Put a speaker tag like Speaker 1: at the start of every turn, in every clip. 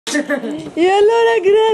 Speaker 1: E allora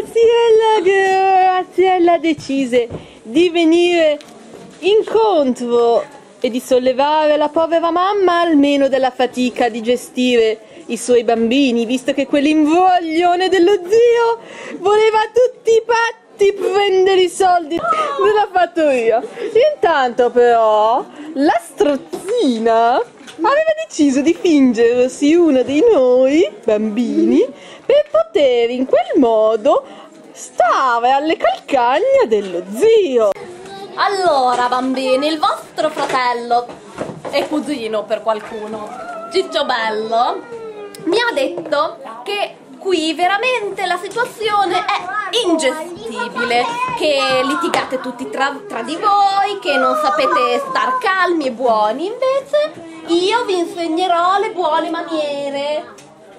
Speaker 1: Graziella decise di venire incontro e di sollevare la povera mamma almeno dalla fatica di gestire i suoi bambini, visto che quell'imbroglione dello zio voleva tutti i patti prendere i soldi della fattoria. Intanto però la strozzina aveva deciso di fingersi uno dei noi bambini per poter in quel modo stare alle calcagna dello zio.
Speaker 2: Allora bambini, il vostro fratello e cugino per qualcuno, Ciccio Bello, mi ha detto che qui veramente la situazione è ingestibile, che litigate tutti tra di voi, che non sapete star calmi e buoni. Invece io vi insegnerò le buone maniere.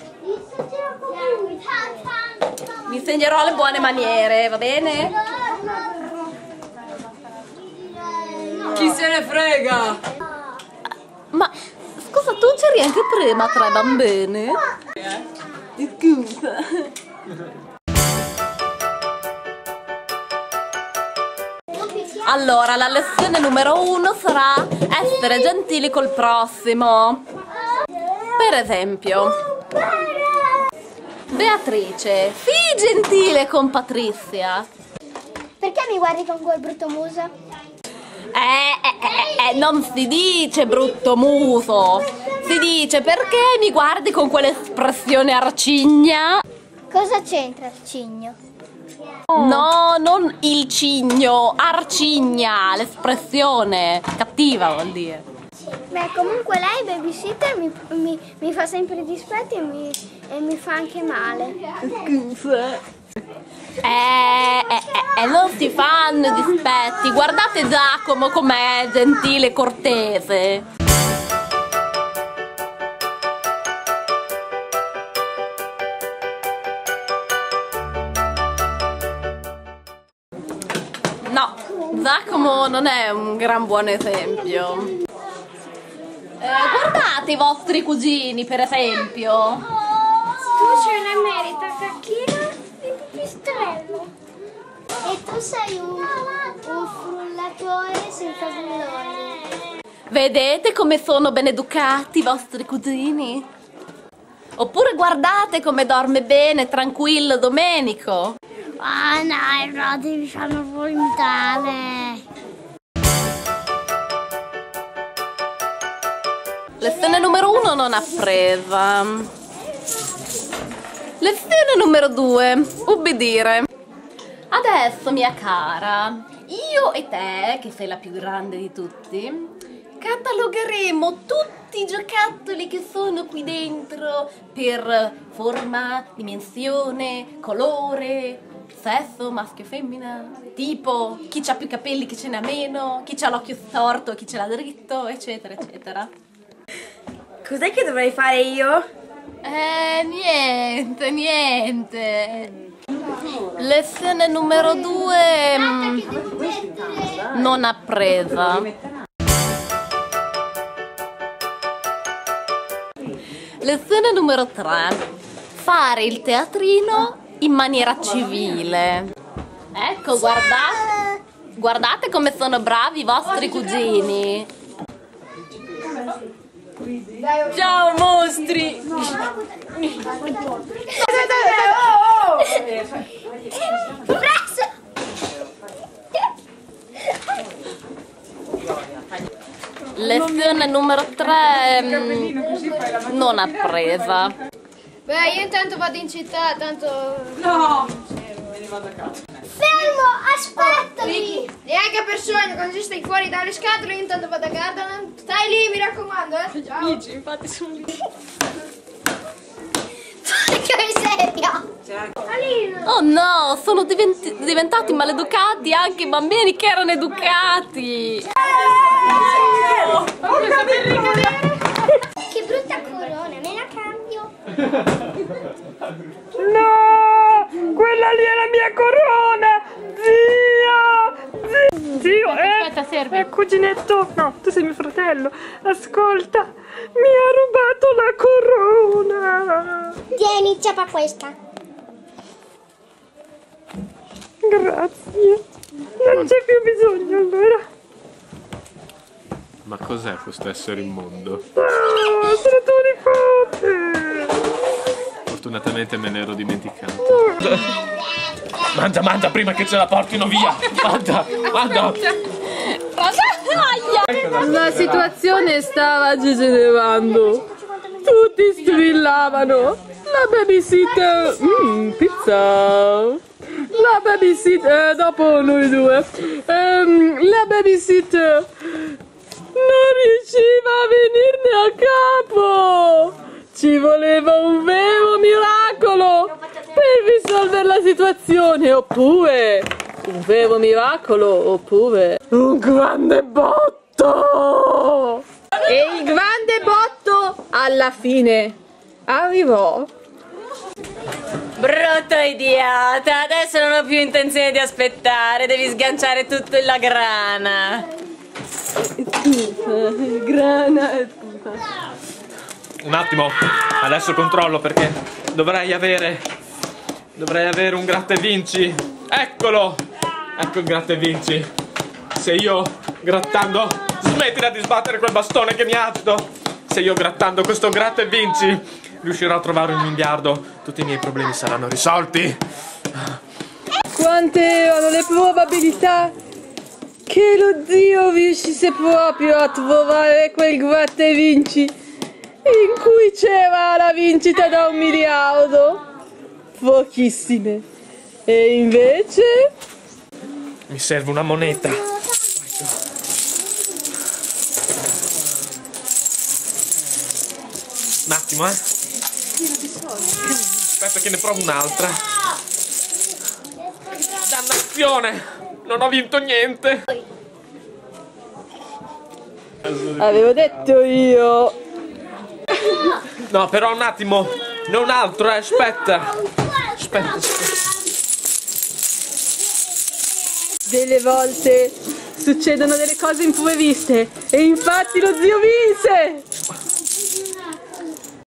Speaker 2: Vi insegnerò le buone maniere, va bene?
Speaker 3: Chi se ne frega?
Speaker 2: Ma scusa, tu c'eri anche prima tra i bambini? Scusa. Allora, la lezione numero 1 sarà essere gentili col prossimo. Per esempio, Beatrice, sii gentile con Patrizia.
Speaker 4: Perché mi guardi con quel brutto muso?
Speaker 2: Non si dice brutto muso, si dice perché mi guardi con quell'espressione arcigna.
Speaker 4: Cosa c'entra il cigno?
Speaker 2: No, non il cigno, arcigna, l'espressione cattiva vuol dire.
Speaker 4: Beh, comunque lei, babysitter, mi fa sempre dispetti e mi fa anche male.
Speaker 2: Scusa. Non si fanno dispetti. Guardate Giacomo com'è gentile e cortese. No, Giacomo non è un gran buon esempio. Guardate i vostri cugini, per esempio.
Speaker 4: Tu sei un'emerita cacchina di pipistrello. E tu sei un frullatore senza bulloni.
Speaker 2: Vedete come sono ben educati i vostri cugini? Oppure guardate come dorme bene, tranquillo Domenico.
Speaker 4: Ah no, i frati mi fanno vomitare.
Speaker 2: Lezione numero 1 non appresa. Lezione numero 2, ubbidire. Adesso, mia cara, io e te, che sei la più grande di tutti, catalogheremo tutti i giocattoli che sono qui dentro per forma, dimensione, colore, sesso, maschio e femmina, tipo chi ha più capelli, chi ce n'ha meno, chi ha l'occhio storto, chi ce l'ha dritto, eccetera, eccetera.
Speaker 3: Cos'è che dovrei fare io?
Speaker 2: Niente. Lezione numero 2 non appresa. Lezione numero 3, fare il teatrino in maniera civile. Ecco, guardate come sono bravi i vostri cugini.
Speaker 3: Ciao mostri!
Speaker 2: Lezione numero 3 non appresa.
Speaker 4: Beh, io intanto vado in città, tanto...
Speaker 3: No! Me ne vado a casa.
Speaker 4: Fermo, aspettami!
Speaker 5: Neanche per sogno, quando ci stai fuori dalle scatole, io intanto vado a casa. Stai lì, mi raccomando, Ciao.
Speaker 3: Amici, infatti sono lì.
Speaker 4: Che miseria!
Speaker 2: Oh no, sono diventati maleducati anche i bambini che erano educati.
Speaker 4: Che brutta corona, me la cambio.
Speaker 1: No! Quella lì è la mia corona! Zio,
Speaker 2: Aspetta, serve.
Speaker 1: cuginetto, no, tu sei mio fratello. Ascolta, mi ha rubato la corona.
Speaker 4: Tieni, ciapa questa.
Speaker 1: Grazie. Non c'è più bisogno allora.
Speaker 6: Ma cos'è questo essere immondo?
Speaker 1: Sono tuo nipote.
Speaker 6: Fortunatamente me ne ero dimenticato. Mangia prima che ce la portino via. Mangia.
Speaker 1: La situazione stava degenerando. Tutti strillavano. La babysitter. Pizza. La babysitter. Dopo noi due. La babysitter non riusciva a venirne a capo. Ci voleva un vero miracolo per risolvere la situazione. Oppure un vero miracolo. Oppure un grande botto. E il grande botto alla fine arrivò.
Speaker 3: Brutto idiota, adesso non ho più intenzione di aspettare, devi sganciare tutto in la grana.
Speaker 1: Grana.
Speaker 6: Un attimo, adesso controllo perché dovrei avere un gratta e vinci. Eccolo! Ecco il gratta e vinci. Se io grattando, smettila di sbattere quel bastone che mi agito. Se io grattando questo gratta e vinci riuscirò a trovare un miliardo, tutti i miei problemi saranno risolti.
Speaker 1: Quante erano le probabilità che lo zio riuscisse proprio a trovare quel gratta e vinci in cui c'era la vincita da 1 miliardo? Pochissime. E invece
Speaker 6: Mi serve una moneta. Un attimo, aspetta che ne provo un'altra. Dannazione! Non ho vinto niente.
Speaker 1: avevo detto io.
Speaker 6: No, però un attimo. Non altro, aspetta. Aspetta.
Speaker 1: Delle volte succedono delle cose impreviste e infatti lo zio vinse.